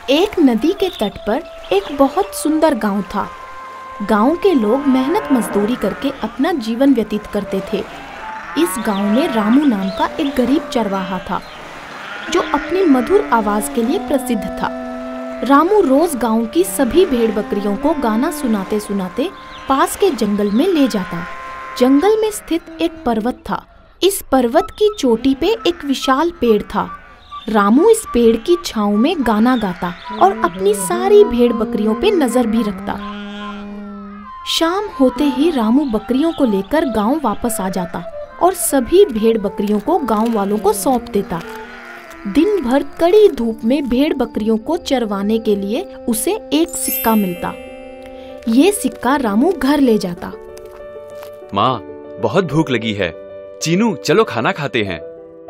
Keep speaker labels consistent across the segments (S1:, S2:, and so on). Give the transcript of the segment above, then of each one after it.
S1: एक नदी के तट पर एक बहुत सुंदर गांव था। गांव के लोग मेहनत मजदूरी करके अपना जीवन व्यतीत करते थे। इस गांव में रामू नाम का एक गरीब चरवाहा था जो अपनी मधुर आवाज के लिए प्रसिद्ध था। रामू रोज गांव की सभी भेड़ बकरियों को गाना सुनाते सुनाते पास के जंगल में ले जाता। जंगल में स्थित एक पर्वत था। इस पर्वत की चोटी पे एक विशाल पेड़ था। रामू इस पेड़ की छांव में गाना गाता और अपनी सारी भेड़ बकरियों पे नजर भी रखता। शाम होते ही रामू बकरियों को लेकर गांव वापस आ जाता और सभी भेड़ बकरियों को गांव वालों को सौंप देता। दिन भर कड़ी धूप में भेड़ बकरियों को चरवाने के लिए उसे एक सिक्का मिलता। ये सिक्का रामू घर ले जाता।
S2: माँ, बहुत भूख लगी है। चीनू, चलो खाना खाते हैं।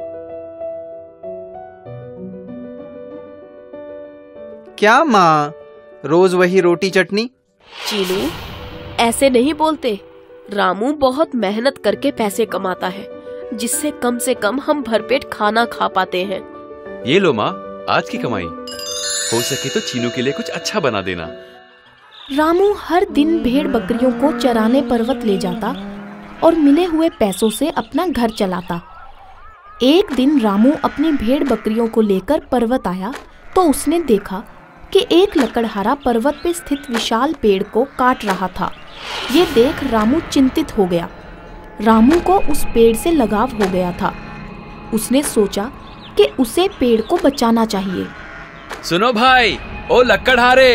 S3: क्या माँ, रोज वही रोटी चटनी?
S4: चीनू, ऐसे नहीं बोलते। रामू बहुत मेहनत करके पैसे कमाता है जिससे कम से कम हम भरपेट खाना खा पाते हैं।
S2: ये लो माँ, आज की कमाई। हो सके तो चीनू के लिए कुछ अच्छा बना देना।
S1: रामू हर दिन भेड़ बकरियों को चराने पर्वत ले जाता और मिले हुए पैसों से अपना घर चलाता। एक दिन रामू अपनी भेड़ बकरियों को लेकर पर्वत आया तो उसने देखा कि एक लकड़हारा पर्वत पे स्थित विशाल पेड़ को काट रहा था। ये देख रामू चिंतित हो गया। रामू को उस पेड़ से लगाव हो गया था। उसने सोचा कि उसे पेड़ को बचाना चाहिए।
S2: सुनो भाई, ओ लकड़हारे,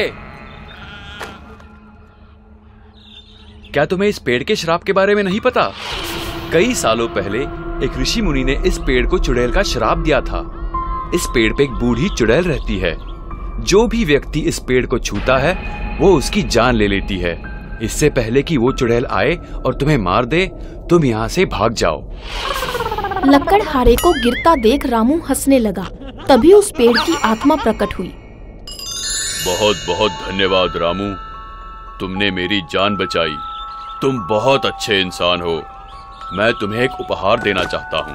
S2: क्या तुम्हें इस पेड़ के श्राप के बारे में नहीं पता? कई सालों पहले एक ऋषि मुनि ने इस पेड़ को चुड़ैल का श्राप दिया था। इस पेड़ पे एक बूढ़ी चुड़ैल रहती है। जो भी व्यक्ति इस पेड़ को छूता है वो उसकी जान ले लेती है। इससे पहले कि वो चुड़ैल आए और तुम्हें मार दे, तुम यहाँ से भाग जाओ।
S1: लकड़हारे को गिरता देख रामू हंसने लगा। तभी उस पेड़ की आत्मा प्रकट हुई।
S2: बहुत बहुत धन्यवाद रामू, तुमने मेरी जान बचाई। तुम बहुत अच्छे इंसान हो। मैं तुम्हें एक उपहार देना चाहता हूँ।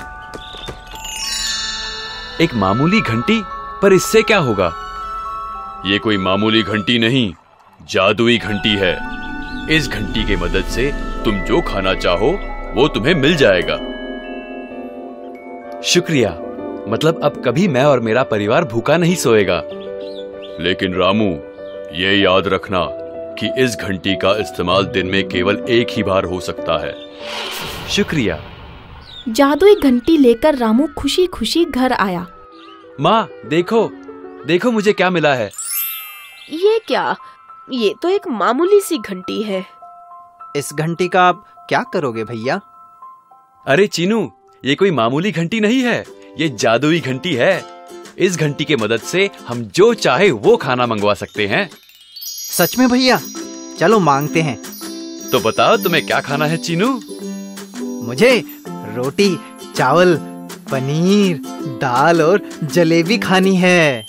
S2: एक मामूली घंटी? पर इससे क्या होगा? ये कोई मामूली घंटी नहीं, जादुई घंटी है। इस घंटी की मदद से तुम जो खाना चाहो वो तुम्हें मिल जाएगा। शुक्रिया, मतलब अब कभी मैं और मेरा परिवार भूखा नहीं सोएगा। लेकिन रामू, ये याद रखना कि इस घंटी का इस्तेमाल दिन में केवल एक ही बार हो सकता है। शुक्रिया।
S1: जादुई घंटी लेकर रामू खुशी खुशी घर आया।
S2: माँ, देखो देखो मुझे क्या मिला है।
S4: ये क्या? ये तो एक मामूली सी घंटी है।
S3: इस घंटी का आप क्या करोगे भैया?
S2: अरे चीनू, ये कोई मामूली घंटी नहीं है, ये जादुई घंटी है। इस घंटी के मदद से हम जो चाहे वो खाना मंगवा सकते हैं।
S3: सच में भैया? चलो मांगते हैं।
S2: तो बताओ तुम्हें क्या खाना है चीनू?
S3: मुझे रोटी, चावल, पनीर, दाल और जलेबी खानी है।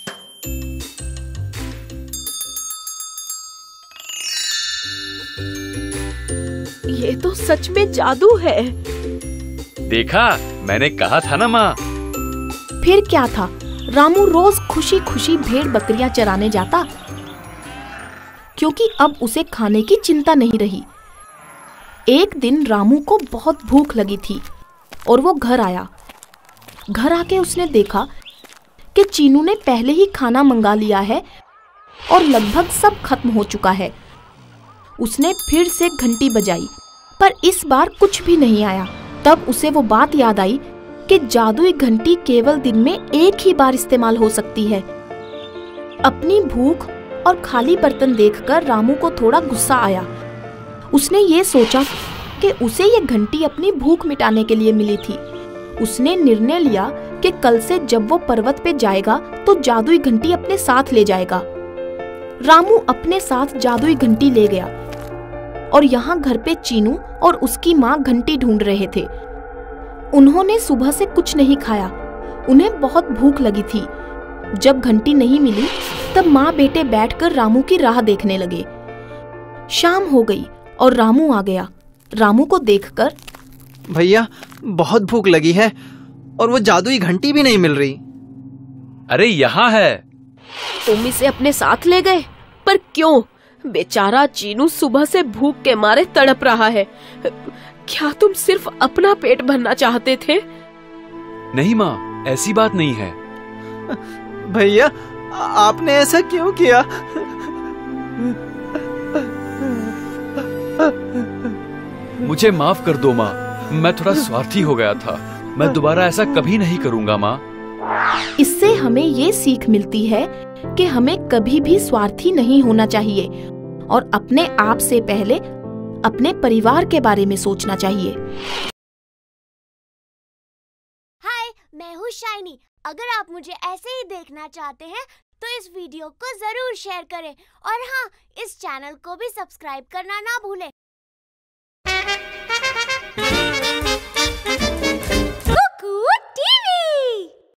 S4: ये तो सच में जादू है।
S2: देखा, मैंने कहा था ना माँ।
S1: फिर क्या था, रामू रोज खुशी खुशी भेड़ बकरियां चराने जाता क्योंकि अब उसे खाने की चिंता नहीं रही। एक दिन रामू को बहुत भूख लगी थी और वो घर आया। घर आके उसने देखा कि चीनू ने पहले ही खाना मंगा लिया है और लगभग सब खत्म हो चुका है। उसने फिर से घंटी बजाई पर इस बार कुछ भी नहीं आया। तब उसे वो बात याद आई कि जादुई घंटी केवल दिन में एक ही बार इस्तेमाल हो सकती है। अपनी भूख और खाली बर्तन देखकर रामू को थोड़ा गुस्सा आया। उसने ये सोचा कि उसे ये घंटी अपनी भूख मिटाने के लिए मिली थी। उसने निर्णय लिया कि कल से जब वो पर्वत पे जाएगा तो जादुई घंटी अपने साथ ले जाएगा। रामू अपने साथ जादुई घंटी ले गया और यहाँ घर पे चीनू और उसकी माँ घंटी ढूंढ रहे थे। उन्होंने सुबह से कुछ नहीं खाया। उन्हें बहुत भूख लगी थी। जब घंटी नहीं मिली तब माँ बेटे बैठकर रामू की राह देखने लगे। शाम हो गई और रामू आ गया। रामू को देखकर,
S3: भैया बहुत भूख लगी है और वो जादुई घंटी भी नहीं मिल रही।
S2: अरे यहाँ है।
S4: तुम इसे अपने साथ ले गए, पर क्यों? बेचारा चीनू सुबह से भूख के मारे तड़प रहा है। क्या तुम सिर्फ अपना पेट भरना चाहते थे?
S2: नहीं माँ, ऐसी बात नहीं है।
S3: भैया, आपने ऐसा क्यों किया?
S2: मुझे माफ कर दो माँ, मैं थोड़ा स्वार्थी हो गया था। मैं दोबारा ऐसा कभी नहीं करूँगा माँ।
S1: इससे हमें ये सीख मिलती है कि हमें कभी भी स्वार्थी नहीं होना चाहिए और अपने आप से पहले अपने परिवार के बारे में सोचना चाहिए।
S5: हाय, मैं हूँ शाइनी। अगर आप मुझे ऐसे ही देखना चाहते हैं तो इस वीडियो को जरूर शेयर करें और हाँ, इस चैनल को भी सब्सक्राइब करना ना भूलें